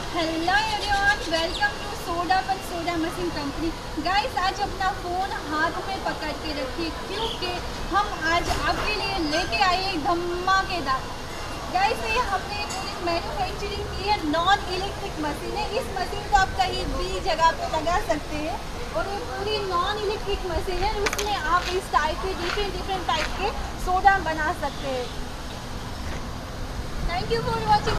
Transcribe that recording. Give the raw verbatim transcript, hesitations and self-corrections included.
Hello everyone, welcome to soda पर soda machine company. Guys, आज अपना फ़ोन हाथ में पकड़ के रखिए क्योंकि हम आज आपके लिए लेके आए हैं धमाकेदार। गाइस, ये हमने पूरी मैन्युफैक्चरिंग की है, नॉन इलेक्ट्रिक मशीन है। इस मशीन को आप कहीं भी जगह पे लगा सकते हैं और ये पूरी नॉन इलेक्ट्रिक मशीन है। उसमें आप इस टाइप के डिफरेंट डिफरेंट टाइप के सोडा बना सकते हैं। Thank you for watching.